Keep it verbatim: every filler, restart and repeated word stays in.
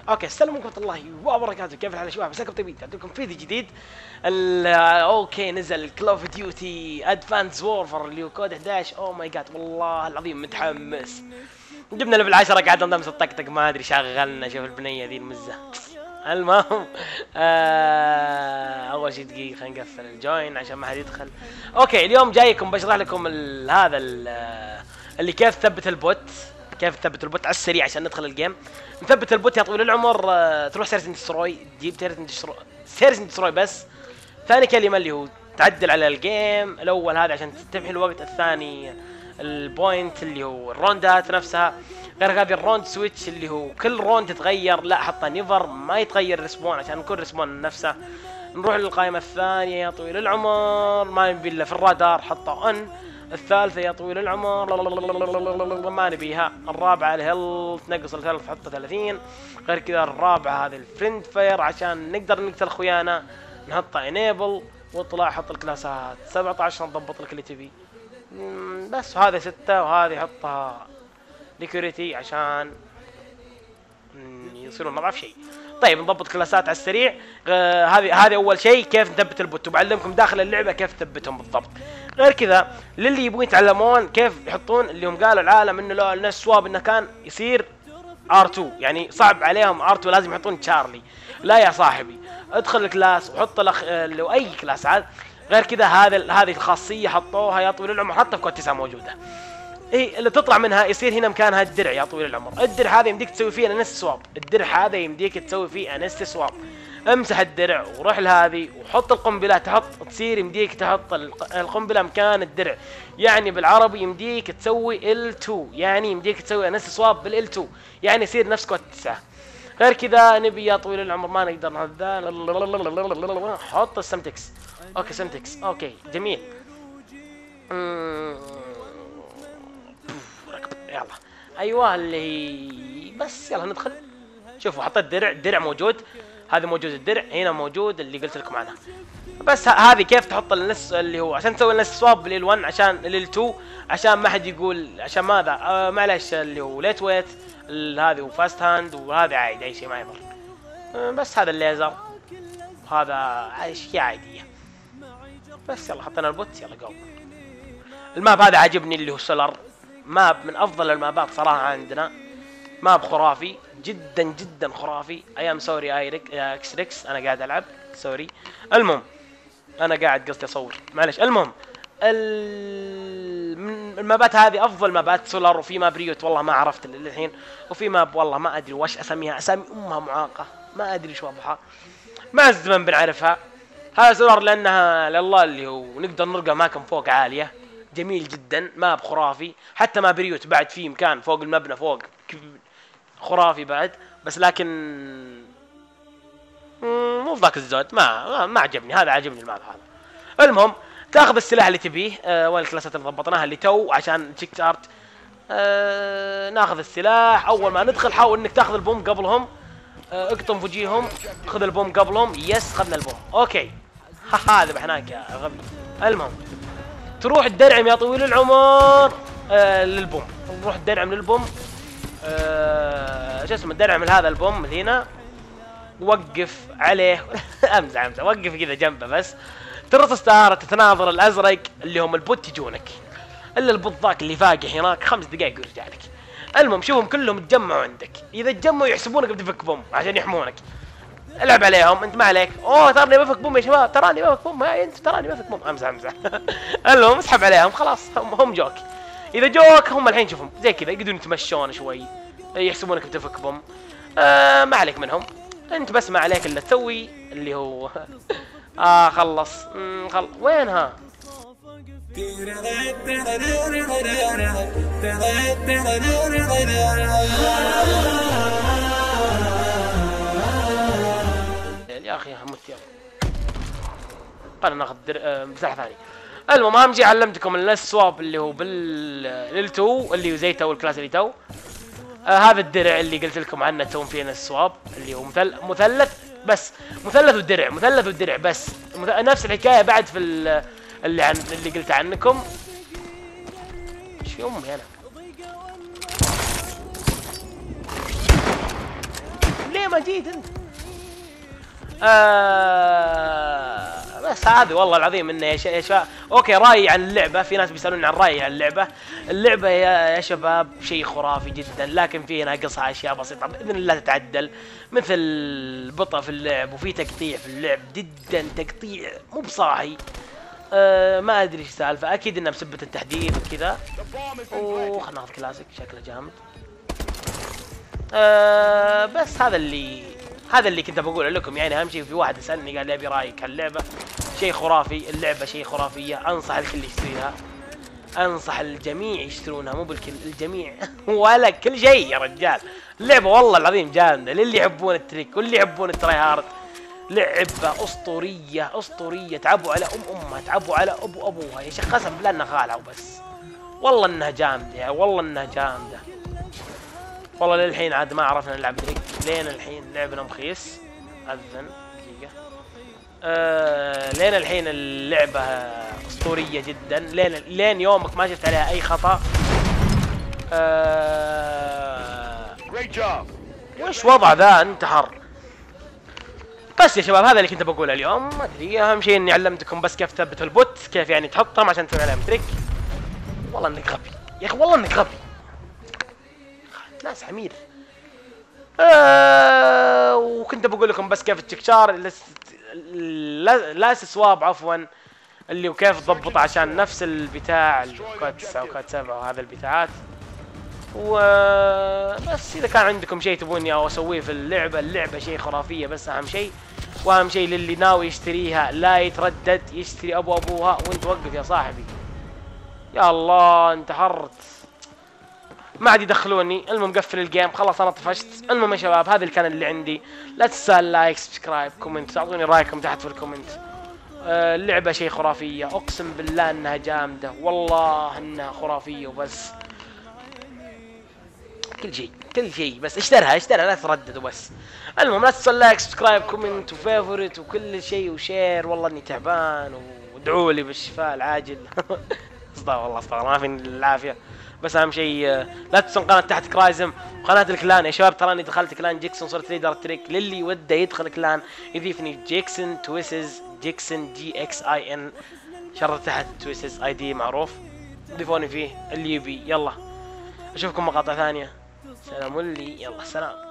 اوكي السلام عليكم ورحمه الله وبركاته، كيف الحال يا شباب؟ مساكم طيبين، عندكم فيديو جديد. اوكي نزل كل اوف ديوتي ادفانس وورفر اللي هو كود احد عشر. اوه ماي جاد والله العظيم متحمس. جبنا ليفل عشرة قاعد نضمس الطقطق ما ادري شغلنا. شوف البنيه ذي المزه. المهم آه اول شيء دقيقه خلينا نقفل الجوين عشان ما حد يدخل. اوكي اليوم جايكم بشرح لكم ال هذا ال اللي كيف تثبت البوت، كيف تثبت البوت على السريع عشان ندخل الجيم. نثبت البوت يا طويل العمر. آه تروح سيرش دستروي، تجيب سيرش دستروي بس. ثاني كلمه اللي هو تعدل على الجيم الاول هذا عشان تمحي الوقت. الثاني البوينت اللي هو الروندات نفسها. غير هذه الروند سويتش اللي هو كل روند تتغير، لا حطها نيفر ما يتغير ريسبون عشان يكون ريسبون نفسه. نروح للقائمة الثانية يا طويل العمر، ما نبي الا في الرادار حطها اون. الثالثة يا طويل العمر ما نبيها. الرابعة الهيلث نقص الهيلث حطها ثلاثين. غير كذا الرابعة هذه الفريند فاير عشان نقدر نقتل اخويانا نحطها انيبل. واطلع حط الكلاسات سبعة عشر نضبط لك اللي تبي بس. وهذا ستة وهذه حطها ديكوريتي عشان يصيرون نضعف شيء. طيب نضبط كلاسات على السريع. آه هذه هذه اول شيء كيف نثبت البوت، وبعلمكم داخل اللعبه كيف تثبتهم بالضبط. غير كذا للي يبغون يتعلمون كيف يحطون اللي هم قالوا العالم انه لو الناس سواب انه كان يصير ار تو، يعني صعب عليهم ار تو لازم يحطون تشارلي. لا يا صاحبي ادخل الكلاس وحط لك لو اي كلاس عاد. غير كذا هذا هذه الخاصيه حطوها يا طويل العمر حتى في كود تسعة موجوده. ايه اللي تطلع منها يصير هنا مكانها الدرع يا طويل العمر. الدرع هذا يمديك تسوي فيه انست سواب. الدرع هذا يمديك تسوي فيه انست سواب. امسح الدرع وروح لهذه وحط القنبله. تحط تصير يمديك تحط القنبله مكان الدرع، يعني بالعربي يمديك تسوي ال تو، يعني يمديك تسوي انست سواب بالال تو، يعني يصير نفس كود تسعة. غير كذا نبي يا طويل العمر ما نقدر هذا. حط السمتكس. اوكي سمتكس اوكي جميل. يلا ايوه اللي بس يلا ندخل. شوفوا حطيت درع، الدرع موجود، هذا موجود الدرع هنا موجود اللي قلت لكم عنها. بس هذه كيف تحط النس اللي هو عشان تسوي النس سواب بالال واحد عشان الال تو عشان ما حد يقول عشان ماذا. آه معلش اللي هو ليت ويت هذه وفاست هاند وهذا عادي اي شيء ما يضر. آه بس هذا الليزر وهذا اشياء عاديه بس. يلا حطينا البوت يلا جو. الماب هذا عجبني اللي هو سولار، ماب من افضل المابات صراحه عندنا. ماب خرافي جدا جدا خرافي. ايام سوري ايريك اكس ريكس انا قاعد العب سوري. المهم انا قاعد قصدي اصور معلش. المهم المابات هذه افضل مابات سولار. وفي ماب ريوت والله ما عرفت للحين، وفي ماب والله ما ادري وش اسميها، اسامي امها معاقه ما ادري شو وضعها، مع الزمن بنعرفها. هذا سولار لانها لله اللي هو نقدر نلقى اماكن فوق عاليه جميل جدا. ماب خرافي. حتى ماب ريوت بعد في مكان فوق المبنى فوق خرافي بعد، بس لكن مو ذاك الزود ما ما عجبني. هذا عجبني الماب هذا. المهم تاخذ السلاح اللي تبيه. أه وين الكلاسات اللي ضبطناها اللي تو عشان تشيك ستارت. أه ناخذ السلاح. اول ما ندخل حاول انك تاخذ البوم قبلهم. أه اقطم وجيههم خذ البوم قبلهم. يس خذنا البوم اوكي. هذا بحناك يا غبي. المهم تروح تدرعم يا طويل العمر آه للبوم. نروح تدرعم للبوم. آه شو اسمه تدرعم هذا البوم هنا. وقف عليه امزح امزح وقف كذا جنبه بس. ترص ستار تتناظر الازرق اللي هم البوت يجونك. الا البوت ذاك اللي فاقح هناك خمس دقائق ويرجع لك. المهم شوفهم كلهم تجمعوا عندك. اذا تجمعوا يحسبونك بتفك بوم عشان يحمونك. العب عليهم انت ما عليك. اوه تراني بفك بوم يا شباب، تراني بفك بوم. ما انت تراني بفك بوم. امزح امزح المهم اسحب عليهم خلاص هم, هم جوك. اذا جوك هم الحين شوفهم زي كذا يقدرون يتمشون شوي يحسبونك بتفك بوم. آه ما عليك منهم انت بس ما عليك الا تسوي اللي هو اه خلص خل... وينها يا اخي همت يلا. خلنا ناخذ در... مساحه ثانيه. المهم اهم شيء علمتكم النس سواب اللي هو بال تو اللي هو زي تو الكلاس اللي تو. آه هذا الدرع اللي قلت لكم عنه تسوون فيه نس سواب اللي هو مثل... مثلث بس. مثلث والدرع مثلث والدرع بس. مث... نفس الحكايه بعد في ال... اللي عن اللي قلت عنكم. ايش في امي انا ليه ما جيت انت؟ آه بس هذه والله العظيم انه يا شباب. اوكي رايي عن اللعبه، في ناس بيسالوني عن رايي عن اللعبه. اللعبه يا, يا شباب شيء خرافي جدا، لكن فيه ناقصها اشياء بسيطه باذن الله تتعدل، مثل بطء في اللعب، وفي تقطيع في اللعب جدا، تقطيع مو بصاحي. آه ما ادري ايش السالفه، اكيد انها بسبه التحديث وكذا. وخلنا ناخذ كلاسيك شكله جامد. آه بس هذا اللي هذا اللي كنت بقوله لكم. يعني اهم شيء، في واحد سالني قال لي ابي رايك عن اللعبه، شيء خرافي، اللعبه شيء خرافيه، انصح الكل يشتريها، انصح الجميع يشترونها، مو بالكل، الجميع ولا كل شيء يا رجال. اللعبه والله العظيم جامده للي يحبون التريك واللي يحبون التراي هارد. لعبه اسطوريه اسطوريه، تعبوا على ام امها، تعبوا على ابو ابوها يا شيخ، قسم بالله انها خالعه وبس. والله انها جامده، والله انها جامده. والله للحين عاد ما عرفنا نلعب تريك، لين الحين لعبنا مخيس. اذن دقيقه. آه لين الحين اللعبه اسطوريه جدا، لين لين يومك ما شفت عليها اي خطا. آه وش وضع ذا انتحر. بس يا شباب هذا اللي كنت بقوله اليوم. ما ادري، اهم شيء اني علمتكم بس كيف تثبت البوت، كيف يعني تحطهم عشان تسوي عليهم تريك. والله انك غبي يا اخي، والله انك غبي، ناس حمير. آه وكنت بقول لكم بس كيف التكشار لا سواب عفوا، اللي وكيف تضبط عشان نفس البتاع الكود تسعة وكود سبعة وهذا البتاعات. وبس اذا كان عندكم شيء تبوني او اسويه في اللعبه، اللعبه شيء خرافيه، بس اهم شيء واهم شيء للي ناوي يشتريها لا يتردد، يشتري ابو ابوها. وانت وقف يا صاحبي، يا الله انتحرت، ما عاد يدخلوني. المهم قفل الجيم خلاص، انا طفشت. المهم يا شباب هذا اللي كان اللي عندي. لا تنسى اللايك، سبسكرايب، كومنت، تعطوني رايكم تحت في الكومنت. آه اللعبه شيء خرافيه، اقسم بالله انها جامده، والله انها خرافيه وبس. كل شيء كل شيء، بس اشترها اشترها لا تردد وبس. المهم لا تنسى اللايك، سبسكرايب، كومنت، وفيفورت، وكل شيء، وشير. والله اني تعبان، وادعوا لي بالشفاء العاجل. استغفر والله استغفر ما فيني العافيه. بس اهم شيء لا تنسون قناه تحت كرايزم وقناه الكلان يا شباب. تراني دخلت كلان جيكسون، صرت ليدر تريك. للي وده يدخل كلان يضيفني جيكسون تويسز، جيكسون جي اكس اي ان، شرط تحت تويسز اي دي معروف، ضيفوني فيه اللي يبي. يلا اشوفكم مقاطع ثانيه. سلام لي، يلا سلام.